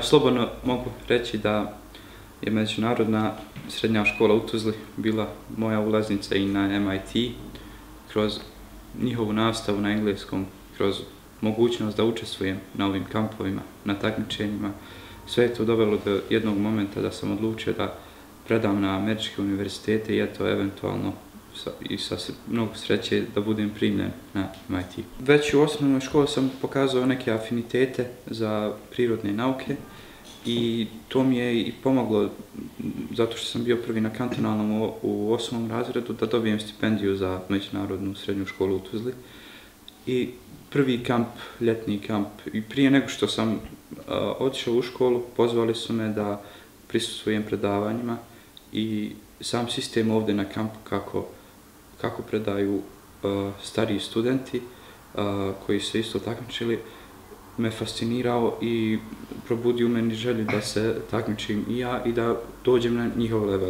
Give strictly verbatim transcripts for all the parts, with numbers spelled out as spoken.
slobodno mogu reći da je Međunarodna srednja škola u Tuzli bila moja ulaznica i na M I T kroz njihovu nastavu na engleskom, kroz mogućnost da učestvujem na ovim kampovima, na takmičenjima. Sve je to dovelo do jednog momenta da sam odlučio da predam na američke univerzitete i eto, eventualno i sa mnogo sreće da budem primljen na M I T. Već u osnovnoj školi sam pokazao neke afinitete za prirodne nauke i to mi je i pomoglo, zato što sam bio prvi na kantonalnom u osmom razredu, da dobijem stipendiju za Međunarodnu srednju školu u Tuzli. I prvi kamp, ljetni kamp, i prije nego što sam uh, otišao u školu, pozvali su me da prisustvujem predavanjima i sam sistem ovdje na kampu kako, kako predaju uh, stariji studenti uh, koji se isto takmičili, me fascinirao i probudio u meni želju da se takmičim i ja i da dođem na njihov level.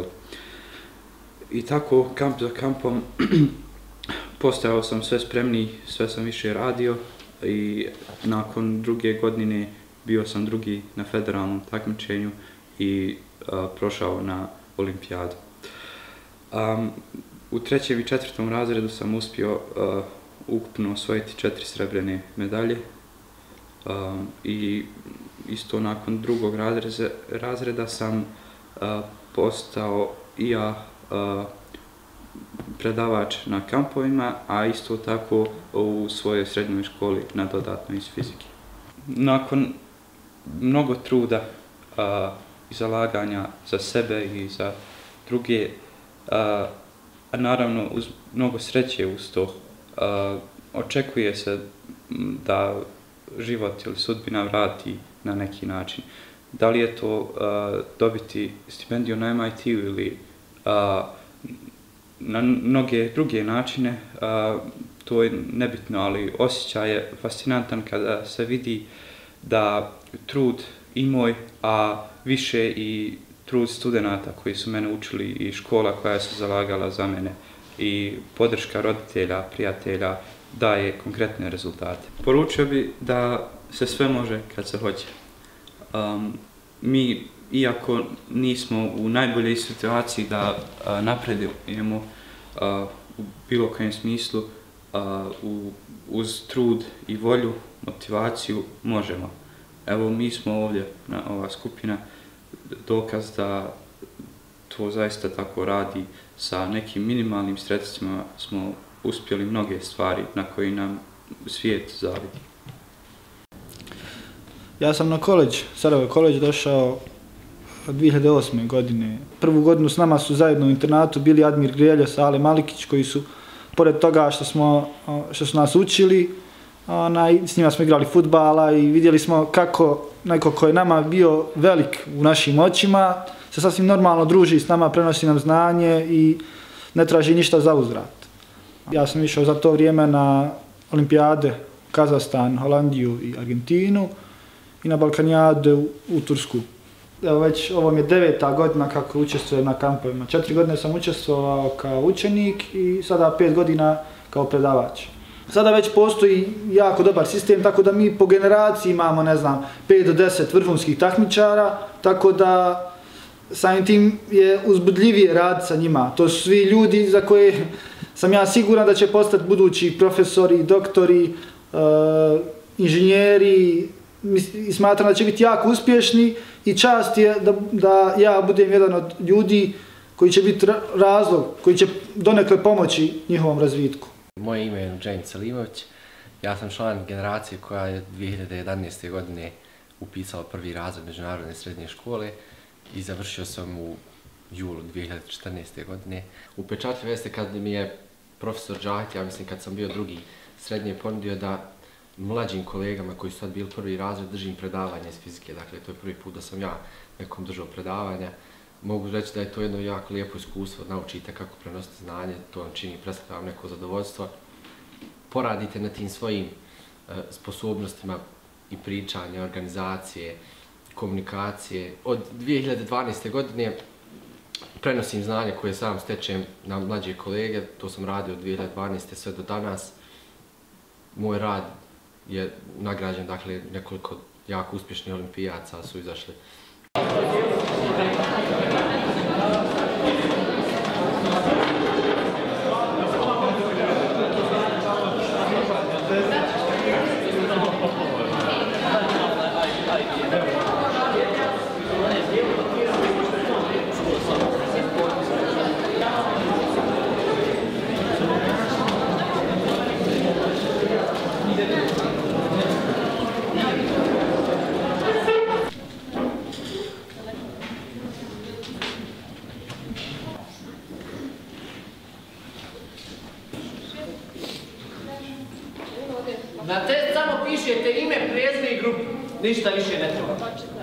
I tako, kamp za kampom, postajao sam sve spremniji, sve sam više radio i nakon druge godine bio sam drugi na federalnom takmičenju i a, prošao na olimpijadu. Um, u trećem i četvrtom razredu sam uspio a, ukupno osvojiti četiri srebrene medalje um, i isto nakon drugog razreza, razreda sam a, postao i ja a, predavač na kampovima, a isto tako u svojoj srednjoj školi na dodatno iz fizike. Nakon mnogo truda a, i zalaganja za sebe i za druge, a, a naravno uz mnogo sreće uz to, a, očekuje se da život ili sudbina vrati na neki način. Da li je to a, dobiti stipendiju na M I T-u ili a, na mnoge druge načine, a, to je nebitno, ali osjećaj je fascinantan kada se vidi da trud i moj, a više i trud studenata koji su mene učili i škola koja se zalagala za mene i podrška roditelja, prijatelja daje konkretne rezultate. Poručio bi da se sve može kad se hoće. Um, mi, iako nismo u najboljoj situaciji da a, napredujemo a, u bilo kojem smislu, a, u, uz trud i volju, motivaciju, možemo. Evo, mi smo ovdje, na, ova skupina, dokaz da to zaista tako radi. Sa nekim minimalnim sredstvima smo uspjeli mnoge stvari na koji nam svijet zavidi. Ja sam na koleđ, Sarajevo koleđ, došao dvije hiljade osme. godine. Prvu godinu s nama su zajedno u internatu bili Admir Grelja, Ale Malikić, koji su, pored toga što, smo, što su nas učili, onaj, s njima smo igrali fudbala i vidjeli smo kako neko ko je nama bio velik u našim očima se sasvim normalno druži s nama, prenosi nam znanje i ne traži ništa za uzvrat. Ja sam išao za to vrijeme na olimpijade u Kazahstan, Holandiju i Argentinu i na Balkanijade u, u Tursku. Evo već ovo mi je deveta godina kako učestvujem na kampovima. Četiri godine sam učestvovao kao učenik i sada pet godina kao predavač. Sada već postoji jako dobar sistem, tako da mi po generaciji imamo, ne znam, pet do deset vrhunskih takmičara, tako da samim tim je uzbudljivije raditi sa njima. To su svi ljudi za koje sam ja siguran da će postati budući profesori, doktori, uh, inženjeri i smatram da će biti jako uspješni i čast je da, da ja budem jedan od ljudi koji će biti razlog, koji će donekle pomoći njihovom razvitku. Moje ime je Nuđain Selimović, ja sam član generacije koja je dvije hiljade jedanaeste. godine upisala prvi razred Međunarodne srednje škole i završio sam u julu dvije hiljade četrnaeste. godine. Upečatljivo jeste kad mi je profesor Džahit, ja mislim kad sam bio drugi srednje, ponudio da mlađim kolegama koji su sad bili prvi razred držim predavanje iz fizike. Dakle, to je prvi put da sam ja nekom držao predavanja. Mogu reći da je to jedno jako lijepo iskustvo, naučite kako prenositi znanje, to vam čini, predstavlja vam neko zadovoljstvo. Poradite na tim svojim e, sposobnostima i pričanja, organizacije, komunikacije. Od dvije hiljade dvanaeste. godine prenosim znanje koje sam stečem na mlađe kolege, to sam radio od dvije hiljade dvanaeste. sve do danas. Moj rad je nagrađen, dakle, nekoliko jako uspješni olimpijaca su izašli. Na test samo pišete ime, prezime i grupu. Ništa više ne treba.